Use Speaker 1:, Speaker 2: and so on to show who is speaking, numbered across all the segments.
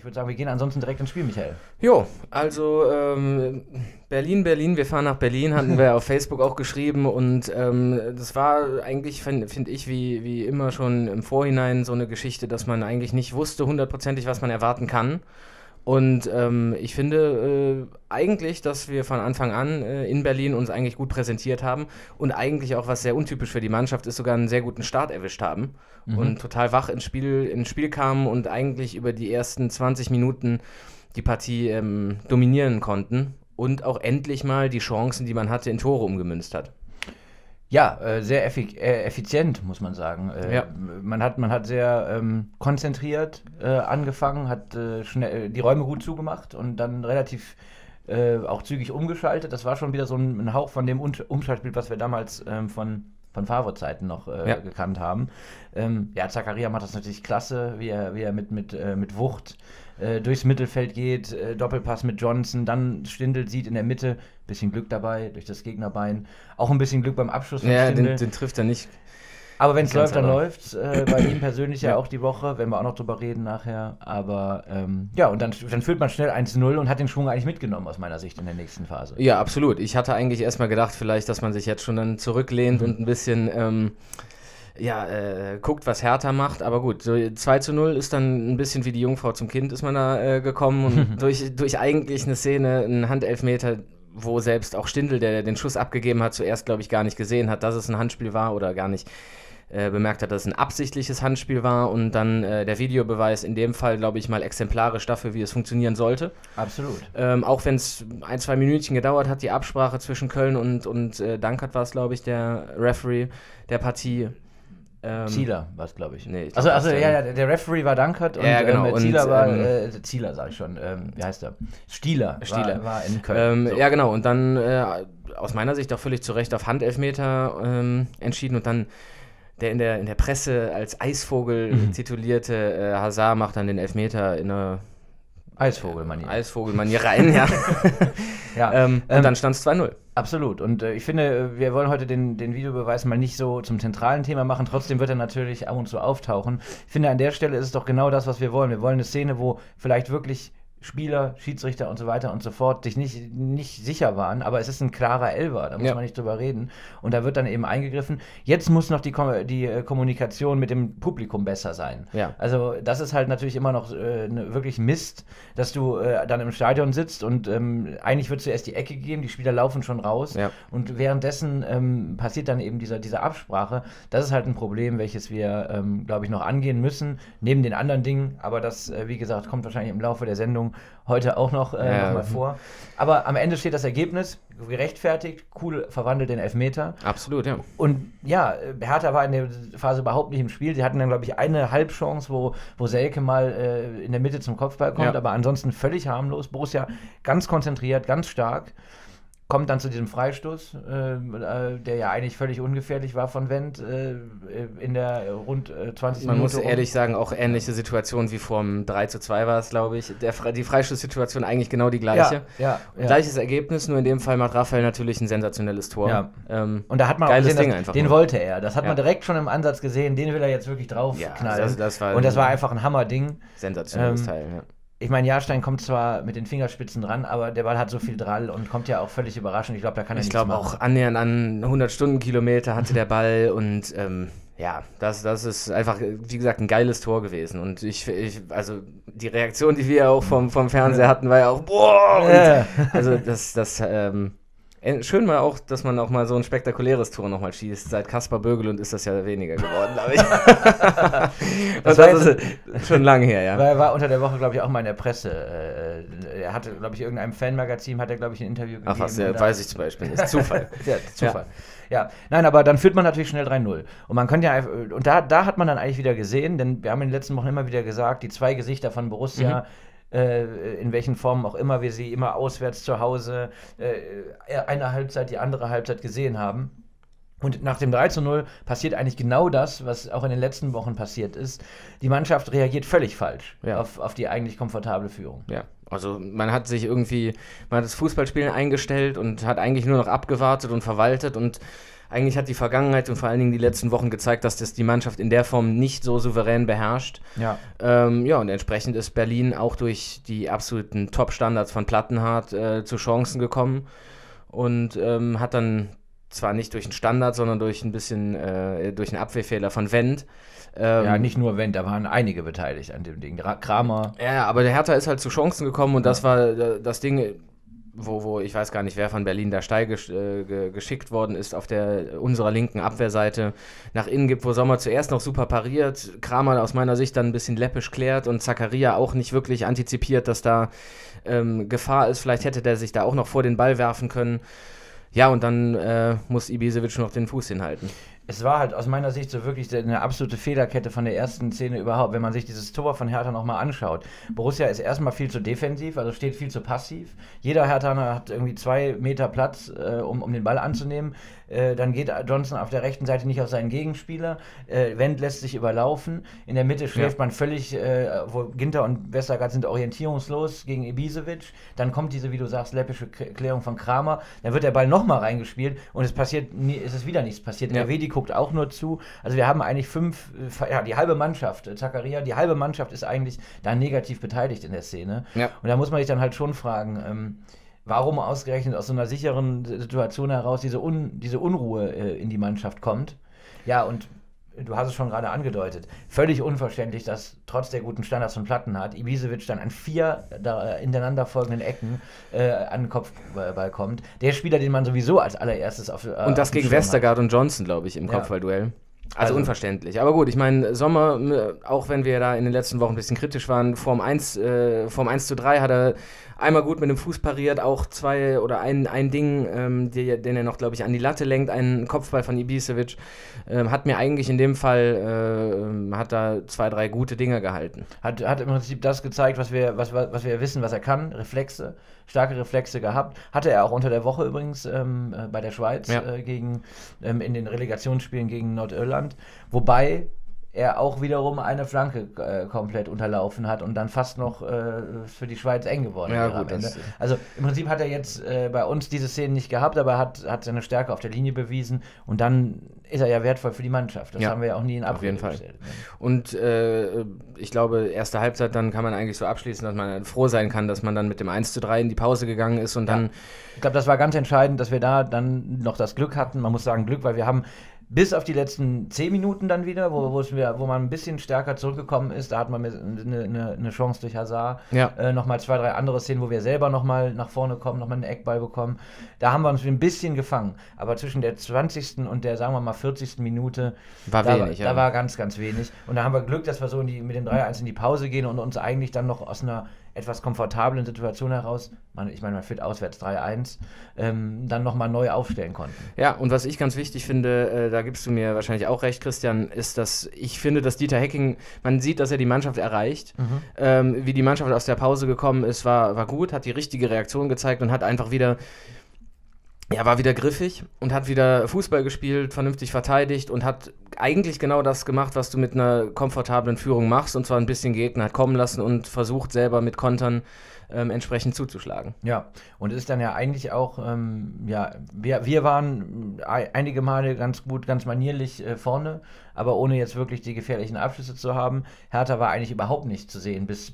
Speaker 1: würde sagen, wir gehen ansonsten direkt ins Spiel, Michael.
Speaker 2: Jo, also Berlin, wir fahren nach Berlin, hatten wir auf Facebook auch geschrieben und das war eigentlich, finde ich, wie immer schon im Vorhinein so eine Geschichte, dass man eigentlich nicht wusste hundertprozentig, was man erwarten kann. Und ich finde eigentlich, dass wir von Anfang an in Berlin uns eigentlich gut präsentiert haben und eigentlich auch, was sehr untypisch für die Mannschaft ist, sogar einen sehr guten Start erwischt haben und total wach ins Spiel kamen und eigentlich über die ersten 20 Minuten die Partie dominieren konnten und auch endlich mal die Chancen, die man hatte, in Tore umgemünzt hat.
Speaker 1: Ja, sehr effizient, muss man sagen.
Speaker 2: Ja.
Speaker 1: Man hat sehr konzentriert angefangen, hat schnell die Räume gut zugemacht und dann relativ auch zügig umgeschaltet. Das war schon wieder so ein Hauch von dem Umschaltspiel, was wir damals von Favre-Zeiten noch gekannt haben. Zakaria macht das natürlich klasse, wie er mit Wucht durchs Mittelfeld geht, Doppelpass mit Johnson, dann Stindl sieht in der Mitte, bisschen Glück dabei durch das Gegnerbein, auch ein bisschen Glück beim Abschluss von Stindl.
Speaker 2: Den trifft er nicht.
Speaker 1: Aber wenn es läuft, dann läuft's. Bei ihm persönlich ja auch die Woche, werden wir auch noch drüber reden nachher. Aber und dann führt man schnell 1-0 und hat den Schwung eigentlich mitgenommen aus meiner Sicht in der nächsten Phase.
Speaker 2: Ja, absolut. Ich hatte eigentlich erstmal gedacht, vielleicht, dass man sich jetzt schon dann zurücklehnt und ein bisschen guckt, was Hertha macht. Aber gut, so 2-0 ist dann ein bisschen wie die Jungfrau zum Kind ist man da gekommen. Und durch eigentlich eine Szene, einen Handelfmeter, wo selbst auch Stindl, der den Schuss abgegeben hat, zuerst, glaube ich, gar nicht gesehen hat, dass es ein Handspiel war oder gar nicht bemerkt hat, dass es ein absichtliches Handspiel war und dann der Videobeweis in dem Fall, glaube ich, mal exemplarisch dafür, wie es funktionieren sollte.
Speaker 1: Absolut.
Speaker 2: Auch wenn es 1-2 Minütchen gedauert hat, die Absprache zwischen Köln und Dankert war es, glaube ich, der Referee der Partie.
Speaker 1: Zieler war es, glaube ich.
Speaker 2: Nee,
Speaker 1: der Referee war Dankert und Zieler war, Zieler sage ich schon, wie heißt er? Stieler. War in Köln.
Speaker 2: Ja, genau, und dann aus meiner Sicht auch völlig zu Recht auf Handelfmeter entschieden und dann der in der Presse als Eisvogel titulierte Hazard macht dann den Elfmeter in einer Eisvogelmanier rein, ja. Und dann stand es 2-0.
Speaker 1: Absolut. Und ich finde, wir wollen heute den Videobeweis mal nicht so zum zentralen Thema machen. Trotzdem wird er natürlich ab und zu auftauchen. Ich finde, an der Stelle ist es doch genau das, was wir wollen. Wir wollen eine Szene, wo vielleicht wirklich Spieler, Schiedsrichter und so weiter und so fort sich nicht sicher waren, aber es ist ein klarer Elfer, da muss man nicht drüber reden und da wird dann eben eingegriffen. Jetzt muss noch die Kommunikation mit dem Publikum besser sein.
Speaker 2: Ja.
Speaker 1: Also das ist halt natürlich immer noch wirklich Mist, dass du dann im Stadion sitzt und eigentlich wird zuerst die Ecke gegeben, die Spieler laufen schon raus und währenddessen passiert dann eben diese Absprache. Das ist halt ein Problem, welches wir, glaube ich, noch angehen müssen, neben den anderen Dingen, aber das, wie gesagt, kommt wahrscheinlich im Laufe der Sendung heute auch noch mal vor. Aber am Ende steht das Ergebnis, gerechtfertigt, cool verwandelt den Elfmeter.
Speaker 2: Absolut, ja.
Speaker 1: Und ja, Hertha war in der Phase überhaupt nicht im Spiel. Sie hatten dann, glaube ich, eine Halbchance, wo Selke mal in der Mitte zum Kopfball kommt, aber ansonsten völlig harmlos. Borussia ganz konzentriert, ganz stark. Kommt dann zu diesem Freistoß, der ja eigentlich völlig ungefährlich war von Wendt in der rund 20 Minuten.
Speaker 2: Man muss ehrlich sagen, auch ähnliche Situation wie vorm 3-2 war es, glaube ich. Die Freistoßsituation eigentlich genau die gleiche.
Speaker 1: Ja.
Speaker 2: Gleiches Ergebnis, nur in dem Fall macht Raphael natürlich ein sensationelles Tor.
Speaker 1: Ja. Und da hat man auch gesehen, den wollte er. Das hat man direkt schon im Ansatz gesehen, den will er jetzt wirklich draufknallen. Das war einfach ein Hammerding.
Speaker 2: Sensationelles Teil, ja.
Speaker 1: Ich meine, Jahrstein kommt zwar mit den Fingerspitzen dran, aber der Ball hat so viel Drall und kommt ja auch völlig überraschend. Ich glaube, da kann er nichts machen. Ich glaube,
Speaker 2: auch annähernd an 100 Stundenkilometer hatte der Ball und das ist einfach, wie gesagt, ein geiles Tor gewesen. Und also die Reaktion, die wir auch vom Fernseher hatten, war ja auch, boah! Also schön mal auch, dass man auch mal so ein spektakuläres Tor nochmal schießt. Seit Kaspar Bögelund ist das ja weniger geworden, glaube ich. das ist schon lange her, ja.
Speaker 1: Weil er war unter der Woche, glaube ich, auch mal in der Presse. Er hatte, glaube ich, irgendeinem Fanmagazin hat er, glaube ich, ein Interview gegeben.
Speaker 2: Ach was, weiß ich zum Beispiel. Das ist Zufall.
Speaker 1: Zufall. Ja, nein, aber dann führt man natürlich schnell 3-0. Und man könnte ja, und da hat man dann eigentlich wieder gesehen, denn wir haben in den letzten Wochen immer wieder gesagt, die zwei Gesichter von Borussia, in welchen Formen auch immer wir sie immer auswärts zu Hause eine Halbzeit, die andere Halbzeit gesehen haben. Und nach dem 3-0 passiert eigentlich genau das, was auch in den letzten Wochen passiert ist. Die Mannschaft reagiert völlig falsch auf die eigentlich komfortable Führung.
Speaker 2: Ja, also man hat das Fußballspielen eingestellt und hat eigentlich nur noch abgewartet und verwaltet und eigentlich hat die Vergangenheit und vor allen Dingen die letzten Wochen gezeigt, dass das die Mannschaft in der Form nicht so souverän beherrscht.
Speaker 1: Ja.
Speaker 2: Und entsprechend ist Berlin auch durch die absoluten Top-Standards von Plattenhardt zu Chancen gekommen und hat dann zwar nicht durch einen Standard, sondern durch durch einen Abwehrfehler von Wendt.
Speaker 1: Nicht nur Wendt, da waren einige beteiligt an dem Ding. Kramer.
Speaker 2: Ja, aber der Hertha ist halt zu Chancen gekommen und das war das Ding, wo ich weiß gar nicht, wer von Berlin da steil geschickt worden ist, auf unserer linken Abwehrseite nach innen gibt, wo Sommer zuerst noch super pariert, Kramer aus meiner Sicht dann ein bisschen läppisch klärt und Zakaria auch nicht wirklich antizipiert, dass da Gefahr ist. Vielleicht hätte der sich da auch noch vor den Ball werfen können. Ja, und dann muss Ibisevic noch den Fuß hinhalten.
Speaker 1: Es war halt aus meiner Sicht so wirklich eine absolute Fehlerkette von der ersten Szene überhaupt, wenn man sich dieses Tor von Hertha nochmal anschaut. Borussia ist erstmal viel zu defensiv, also steht viel zu passiv. Jeder Herthaner hat irgendwie 2 Meter Platz, um den Ball anzunehmen. Dann geht Johnson auf der rechten Seite nicht auf seinen Gegenspieler. Wendt lässt sich überlaufen. In der Mitte schläft man völlig, wo Ginter und Westergaard sind orientierungslos gegen Ibisevic. Dann kommt diese, wie du sagst, läppische Klärung von Kramer. Dann wird der Ball nochmal reingespielt und es ist wieder nichts passiert. Ja. Erwedi guckt auch nur zu. Also wir haben eigentlich die halbe Mannschaft, Zakaria, die halbe Mannschaft ist eigentlich da negativ beteiligt in der Szene. Ja. Und da muss man sich dann halt schon fragen, warum ausgerechnet aus so einer sicheren Situation heraus diese Unruhe in die Mannschaft kommt. Ja, und du hast es schon gerade angedeutet, völlig unverständlich, dass trotz der guten Standards von Plattenhardt Ibisevic dann an 4 hintereinander folgenden Ecken an den Kopfball kommt. Der Spieler, den man sowieso als allererstes
Speaker 2: und das gegen Westergaard und Johnson, glaube ich, im Kopfballduell. Also unverständlich. Aber gut, ich meine, Sommer, auch wenn wir da in den letzten Wochen ein bisschen kritisch waren, vorm 1:3 hat er einmal gut mit dem Fuß pariert, auch ein Ding, den er noch, glaube ich, an die Latte lenkt, einen Kopfball von Ibisevic, hat mir eigentlich in dem Fall, hat da 2, 3 gute Dinge gehalten.
Speaker 1: Hat im Prinzip das gezeigt, was wir wissen, was er kann, Reflexe, starke Reflexe gehabt. Hatte er auch unter der Woche übrigens bei der Schweiz in den Relegationsspielen gegen Nordirland, wobei er auch wiederum eine Flanke komplett unterlaufen hat und dann fast noch für die Schweiz eng geworden wäre am Ende. Also im Prinzip hat er jetzt bei uns diese Szenen nicht gehabt, aber er hat seine Stärke auf der Linie bewiesen und dann ist er ja wertvoll für die Mannschaft. Das haben wir ja auch nie in Abrede gestellt.
Speaker 2: Und ich glaube, erste Halbzeit, dann kann man eigentlich so abschließen, dass man froh sein kann, dass man dann mit dem 1:3 in die Pause gegangen ist und dann...
Speaker 1: Ich glaube, das war ganz entscheidend, dass wir da dann noch das Glück hatten. Man muss sagen Glück, weil wir haben bis auf die letzten 10 Minuten dann wieder, wo man ein bisschen stärker zurückgekommen ist, da hat man eine Chance durch Hazard, nochmal 2, 3 andere Szenen, wo wir selber nochmal nach vorne kommen, nochmal einen Eckball bekommen. Da haben wir uns ein bisschen gefangen, aber zwischen der 20. und der, sagen wir mal, 40. Minute
Speaker 2: da
Speaker 1: war ganz, ganz wenig. Und da haben wir Glück, dass wir so mit dem 3:1 in die Pause gehen und uns eigentlich dann noch aus einer etwas komfortablen Situation heraus, man führt auswärts 3:1, dann nochmal neu aufstellen konnten.
Speaker 2: Ja, und was ich ganz wichtig finde, da gibst du mir wahrscheinlich auch recht, Christian, ist, dass ich finde, dass Dieter Hecking, man sieht, dass er die Mannschaft erreicht. Wie die Mannschaft aus der Pause gekommen ist, war gut, hat die richtige Reaktion gezeigt und hat einfach wieder... war wieder griffig und hat wieder Fußball gespielt, vernünftig verteidigt und hat eigentlich genau das gemacht, was du mit einer komfortablen Führung machst, und zwar ein bisschen Gegner hat kommen lassen und versucht selber mit Kontern entsprechend zuzuschlagen.
Speaker 1: Ja, und es ist dann ja eigentlich auch, wir waren einige Male ganz gut, ganz manierlich vorne, aber ohne jetzt wirklich die gefährlichen Abschlüsse zu haben. Hertha war eigentlich überhaupt nicht zu sehen bis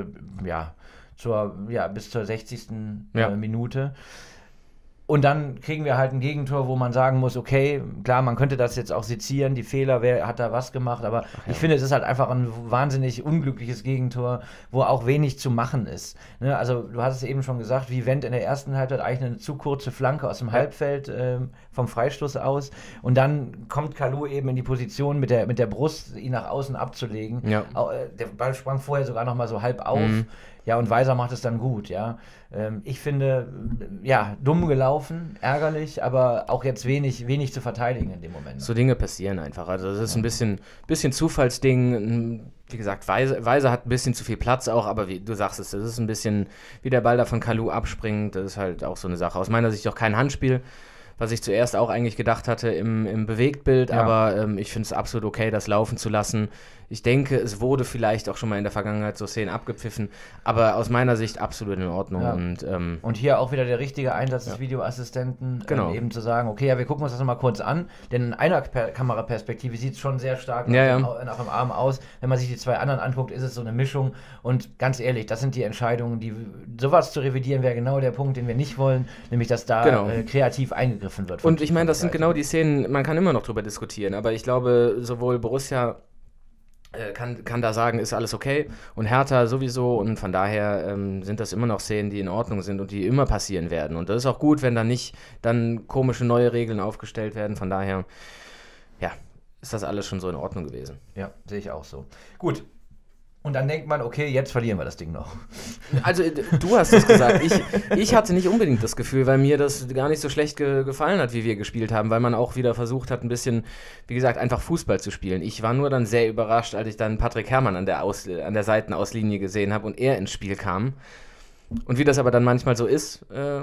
Speaker 1: zur 60. Minute. Und dann kriegen wir halt ein Gegentor, wo man sagen muss, okay, klar, man könnte das jetzt auch sezieren, die Fehler, wer hat da was gemacht, aber ich finde, es ist halt einfach ein wahnsinnig unglückliches Gegentor, wo auch wenig zu machen ist. Ne? Also du hast es eben schon gesagt, wie Wendt in der ersten Halbzeit eigentlich eine zu kurze Flanke aus dem Halbfeld vom Freistoß aus, und dann kommt Kalou eben in die Position mit der Brust, ihn nach außen abzulegen. Ja. Der Ball sprang vorher sogar noch mal so halb auf. Ja, und Weiser macht es dann gut, ja. Ich finde, dumm gelaufen, ärgerlich, aber auch jetzt wenig zu verteidigen in dem Moment.
Speaker 2: So Dinge passieren einfach. Also das ist ein bisschen Zufallsding. Wie gesagt, Weiser hat ein bisschen zu viel Platz auch, aber wie du sagst es, das ist ein bisschen, wie der Ball da von Kalou abspringt, das ist halt auch so eine Sache. Aus meiner Sicht auch kein Handspiel, was ich zuerst auch eigentlich gedacht hatte im Bewegtbild, aber ich finde es absolut okay, das laufen zu lassen. Ich denke, es wurde vielleicht auch schon mal in der Vergangenheit so Szenen abgepfiffen, aber aus meiner Sicht absolut in Ordnung.
Speaker 1: Ja.
Speaker 2: Und
Speaker 1: hier auch wieder der richtige Einsatz des Videoassistenten, eben zu sagen, okay, ja, wir gucken uns das nochmal kurz an, denn in einer Kameraperspektive sieht es schon sehr stark nach dem Arm aus. Wenn man sich die zwei anderen anguckt, ist es so eine Mischung und ganz ehrlich, das sind die Entscheidungen, sowas zu revidieren wäre genau der Punkt, den wir nicht wollen, nämlich, dass da kreativ eingegriffen wird.
Speaker 2: Und ich meine, das sind genau die Szenen, man kann immer noch drüber diskutieren, aber ich glaube, sowohl Borussia kann da sagen, ist alles okay und Hertha sowieso und von daher sind das immer noch Szenen, die in Ordnung sind und die immer passieren werden und das ist auch gut, wenn da nicht dann komische neue Regeln aufgestellt werden, von daher ist das alles schon so in Ordnung gewesen.
Speaker 1: Ja, sehe ich auch so. Gut. Und dann denkt man, okay, jetzt verlieren wir das Ding noch.
Speaker 2: Also du hast es gesagt. Ich hatte nicht unbedingt das Gefühl, weil mir das gar nicht so schlecht gefallen hat, wie wir gespielt haben, weil man auch wieder versucht hat, ein bisschen, wie gesagt, einfach Fußball zu spielen. Ich war nur dann sehr überrascht, als ich dann Patrick Herrmann an der Seitenauslinie gesehen habe und er ins Spiel kam. Und wie das aber dann manchmal so ist,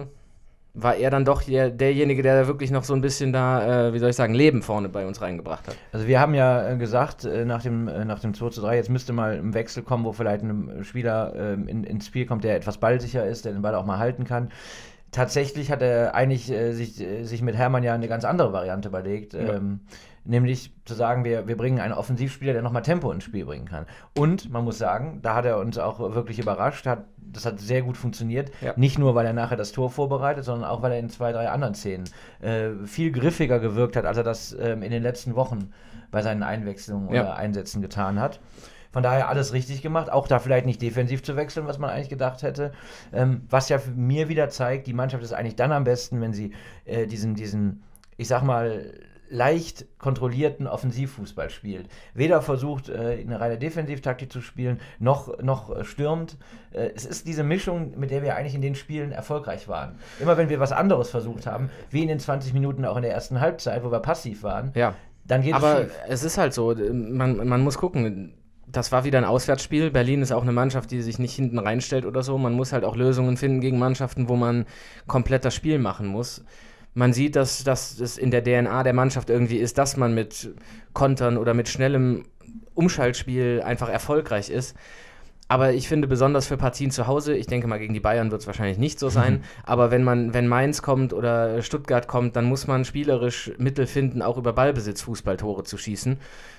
Speaker 2: war er dann doch derjenige, der wirklich noch so ein bisschen da, Leben vorne bei uns reingebracht hat.
Speaker 1: Also wir haben ja gesagt, nach dem 2:3, jetzt müsste mal ein Wechsel kommen, wo vielleicht ein Spieler ins Spiel kommt, der etwas ballsicher ist, der den Ball auch mal halten kann. Tatsächlich hat er eigentlich sich mit Herrmann ja eine ganz andere Variante überlegt, nämlich zu sagen, wir bringen einen Offensivspieler, der nochmal Tempo ins Spiel bringen kann. Und man muss sagen, da hat er uns auch wirklich überrascht, das hat sehr gut funktioniert. Ja. Nicht nur, weil er nachher das Tor vorbereitet, sondern auch, weil er in 2, 3 anderen Szenen viel griffiger gewirkt hat, als er das in den letzten Wochen bei seinen Einwechslungen oder Einsätzen getan hat. Von daher alles richtig gemacht, auch da vielleicht nicht defensiv zu wechseln, was man eigentlich gedacht hätte. Was ja für mir wieder zeigt, die Mannschaft ist eigentlich dann am besten, wenn sie diesen, ich sag mal, leicht kontrollierten Offensivfußball spielt. Weder versucht, eine reine Defensivtaktik zu spielen, noch stürmt. Es ist diese Mischung, mit der wir eigentlich in den Spielen erfolgreich waren. Immer wenn wir was anderes versucht haben, wie in den 20 Minuten auch in der ersten Halbzeit, wo wir passiv waren, dann geht es schief.
Speaker 2: Aber es ist halt so, man muss gucken, das war wieder ein Auswärtsspiel. Berlin ist auch eine Mannschaft, die sich nicht hinten reinstellt oder so. Man muss halt auch Lösungen finden gegen Mannschaften, wo man komplett das Spiel machen muss. Man sieht, dass es in der DNA der Mannschaft irgendwie ist, dass man mit Kontern oder mit schnellem Umschaltspiel einfach erfolgreich ist. Aber ich finde, besonders für Partien zu Hause, ich denke mal, gegen die Bayern wird es wahrscheinlich nicht so sein, aber wenn Mainz kommt oder Stuttgart kommt, dann muss man spielerisch Mittel finden, auch über Ballbesitz Fußballtore zu schießen.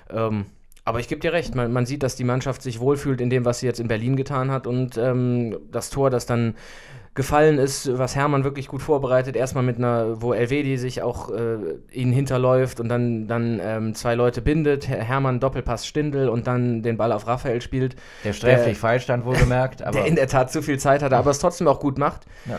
Speaker 2: Aber ich gebe dir recht, man sieht, dass die Mannschaft sich wohlfühlt in dem, was sie jetzt in Berlin getan hat und das Tor, das dann gefallen ist, was Herrmann wirklich gut vorbereitet, erstmal mit wo Elvedi sich auch ihnen hinterläuft und dann 2 Leute bindet, Herrmann Doppelpass Stindl und dann den Ball auf Raphael spielt.
Speaker 1: Der sträflich falsch stand, wohlgemerkt. Aber
Speaker 2: der in der Tat zu viel Zeit hatte, aber es trotzdem auch gut macht.
Speaker 1: Ja,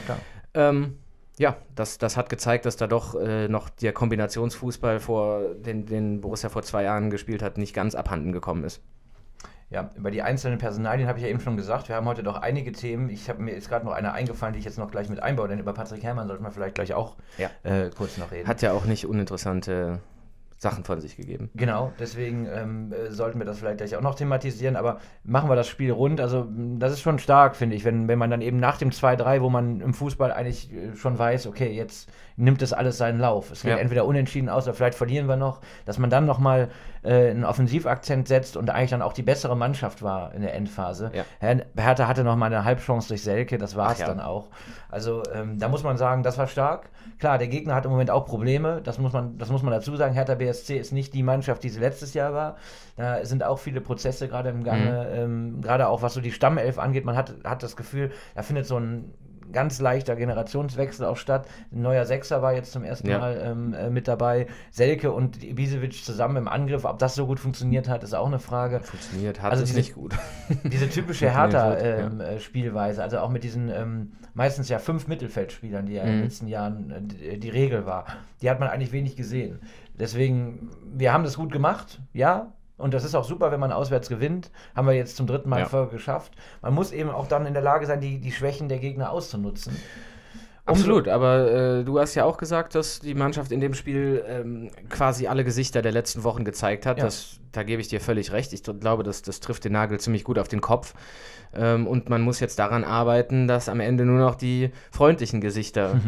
Speaker 1: klar.
Speaker 2: Das hat gezeigt, dass da doch noch der Kombinationsfußball, den Borussia vor 2 Jahren gespielt hat, nicht ganz abhanden gekommen ist.
Speaker 1: Ja, über die einzelnen Personalien habe ich ja eben schon gesagt, wir haben heute doch einige Themen. Mir ist gerade noch eine eingefallen, die ich jetzt noch gleich mit einbaue, denn über Patrick Herrmann sollten wir vielleicht gleich auch kurz noch reden.
Speaker 2: Hat ja auch nicht uninteressante Sachen von sich gegeben.
Speaker 1: Genau, deswegen sollten wir das vielleicht gleich auch noch thematisieren, aber machen wir das Spiel rund. Also das ist schon stark, finde ich, wenn man dann eben nach dem 2:3, wo man im Fußball eigentlich schon weiß, okay, jetzt nimmt das alles seinen Lauf. Es geht entweder unentschieden aus oder vielleicht verlieren wir noch, dass man dann nochmal einen Offensivakzent setzt und eigentlich dann auch die bessere Mannschaft war in der Endphase. Ja. Hertha hatte nochmal eine Halbchance durch Selke, das war es dann auch. Also da muss man sagen, das war stark. Klar, der Gegner hat im Moment auch Probleme, das muss man dazu sagen. Hertha BSC ist nicht die Mannschaft, die sie letztes Jahr war. Da sind auch viele Prozesse gerade im Gange, gerade auch was so die Stammelf angeht. Man hat das Gefühl, da findet so ein ganz leichter Generationswechsel auch statt. Ein neuer Sechser war jetzt zum ersten Mal mit dabei. Selke und Ibisevic zusammen im Angriff. Ob das so gut funktioniert hat, ist auch eine Frage.
Speaker 2: Funktioniert hat es nicht gut.
Speaker 1: Diese typische Hertha-Spielweise, also auch mit diesen meistens 5 Mittelfeldspielern, die ja in den letzten Jahren die Regel war, die hat man eigentlich wenig gesehen. Deswegen, wir haben das gut gemacht, und das ist auch super, wenn man auswärts gewinnt. Haben wir jetzt zum 3. Mal in Folge geschafft. Man muss eben auch dann in der Lage sein, die Schwächen der Gegner auszunutzen.
Speaker 2: Absolut, aber du hast ja auch gesagt, dass die Mannschaft in dem Spiel quasi alle Gesichter der letzten Wochen gezeigt hat.
Speaker 1: Ja.
Speaker 2: Da gebe ich dir völlig recht. Ich glaube, das trifft den Nagel ziemlich gut auf den Kopf. Und man muss jetzt daran arbeiten, dass am Ende nur noch die freundlichen Gesichter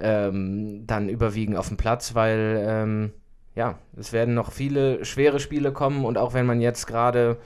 Speaker 2: dann überwiegen auf dem Platz, weil es werden noch viele schwere Spiele kommen und auch wenn man jetzt gerade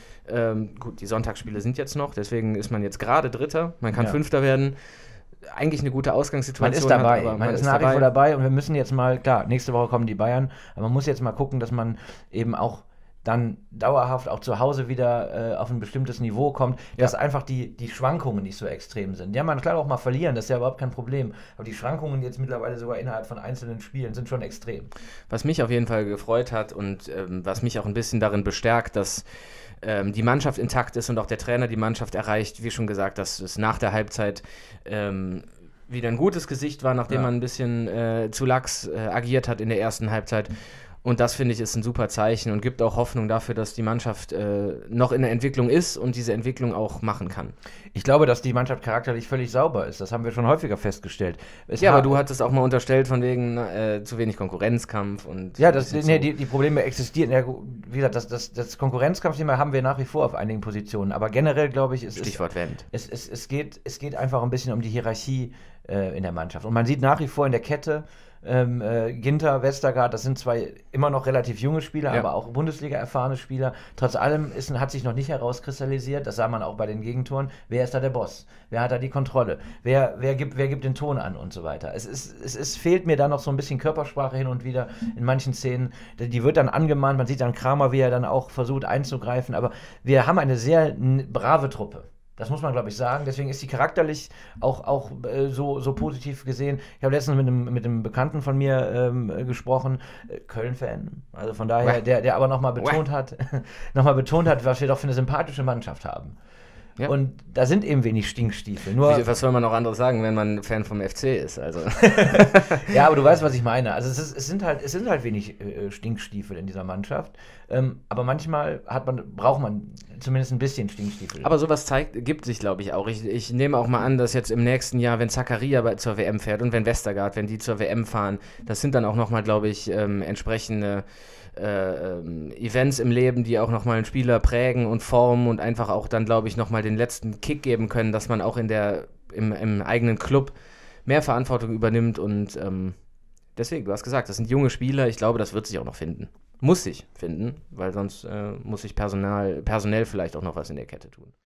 Speaker 2: gut, die Sonntagsspiele sind jetzt noch, deswegen ist man jetzt gerade Dritter, man kann Fünfter werden. Eigentlich eine gute Ausgangssituation.
Speaker 1: Man ist dabei, man ist nach wie vor dabei und wir müssen jetzt mal, klar, nächste Woche kommen die Bayern, aber man muss jetzt mal gucken, dass man eben auch dann dauerhaft auch zu Hause wieder auf ein bestimmtes Niveau kommt, dass einfach die Schwankungen nicht so extrem sind. Ja, man kann auch mal verlieren, das ist ja überhaupt kein Problem, aber die Schwankungen jetzt mittlerweile sogar innerhalb von einzelnen Spielen sind schon extrem.
Speaker 2: Was mich auf jeden Fall gefreut hat und was mich auch ein bisschen darin bestärkt, dass die Mannschaft intakt ist und auch der Trainer die Mannschaft erreicht, wie schon gesagt, dass es nach der Halbzeit wieder ein gutes Gesicht war, nachdem man ein bisschen zu lax agiert hat in der ersten Halbzeit. Und das, finde ich, ist ein super Zeichen und gibt auch Hoffnung dafür, dass die Mannschaft noch in der Entwicklung ist und diese Entwicklung auch machen kann.
Speaker 1: Ich glaube, dass die Mannschaft charakterlich völlig sauber ist. Das haben wir schon häufiger festgestellt.
Speaker 2: Aber du hattest auch mal unterstellt von wegen zu wenig Konkurrenzkampf. Und
Speaker 1: ja, die Probleme existieren. Ja, wie gesagt, das Konkurrenzkampfthema haben wir nach wie vor auf einigen Positionen. Aber generell, glaube ich,
Speaker 2: Stichwort Wendt.
Speaker 1: Es geht einfach ein bisschen um die Hierarchie in der Mannschaft. Und man sieht nach wie vor in der Kette, Ginter, Westergaard, das sind zwei immer noch relativ junge Spieler, aber auch Bundesliga-erfahrene Spieler. Trotz allem hat sich noch nicht herauskristallisiert, das sah man auch bei den Gegentoren, wer ist da der Boss? Wer hat da die Kontrolle? Wer gibt den Ton an und so weiter? Es fehlt mir da noch so ein bisschen Körpersprache hin und wieder in manchen Szenen. Die wird dann angemahnt, man sieht dann Kramer, wie er dann auch versucht einzugreifen, aber wir haben eine sehr brave Truppe. Das muss man, glaube ich, sagen. Deswegen ist sie charakterlich auch so positiv gesehen. Ich habe letztens mit einem Bekannten von mir gesprochen, Köln-Fan. Also von daher, der aber nochmal betont hat, was wir doch für eine sympathische Mannschaft haben. Ja. Und da sind eben wenig Stinkstiefel.
Speaker 2: Was soll man auch anderes sagen, wenn man Fan vom FC ist? Also.
Speaker 1: Ja, aber du weißt, was ich meine. Also es sind halt wenig Stinkstiefel in dieser Mannschaft. Aber manchmal braucht man zumindest ein bisschen Stinkstiefel.
Speaker 2: Aber sowas gibt sich, glaube ich, auch. Ich nehme auch mal an, dass jetzt im nächsten Jahr, wenn Zakaria zur WM fährt und wenn Westergaard, wenn die zur WM fahren, das sind dann auch nochmal, glaube ich, entsprechende Events im Leben, die auch nochmal einen Spieler prägen und formen und einfach auch dann, glaube ich, nochmal den letzten Kick geben können, dass man auch im eigenen Club mehr Verantwortung übernimmt und deswegen, du hast gesagt, das sind junge Spieler, ich glaube, das wird sich auch noch finden. Muss sich finden, weil sonst muss sich personell vielleicht auch noch was in der Kette tun.